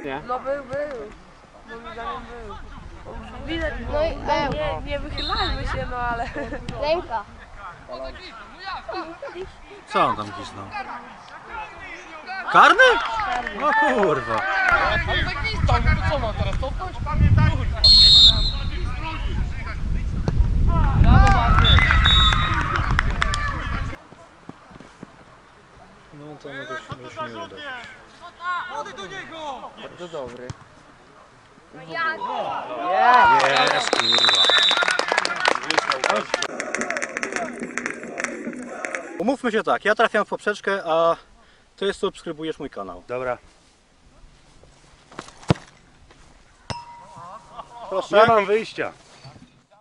Nie? No był. Moim zdaniem był. Widać, No i nie wychylajmy się, no ale... ręka. Co on tam cisnął? Karny? No kurwa. Ale zagwistał, no to co mam teraz cofnąć? No to już nie uda. Bardzo dobry. Jest kurwa. Umówmy się tak, ja trafiam w poprzeczkę, a ty subskrybujesz mój kanał. Dobra. Proszę. Nie mam wyjścia.